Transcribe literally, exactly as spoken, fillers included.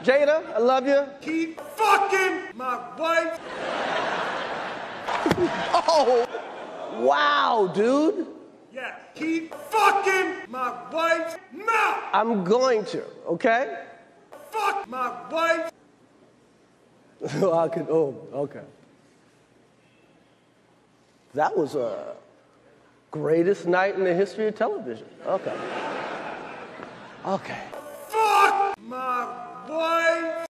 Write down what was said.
Jada, I love you. Keep fucking my wife. Oh, wow, dude. Yeah, keep fucking my wife's mouth. I'm going to, okay? Fuck my wife. I could, oh, okay. That was a greatest night in the history of television. Okay. Okay. Fuck my wife.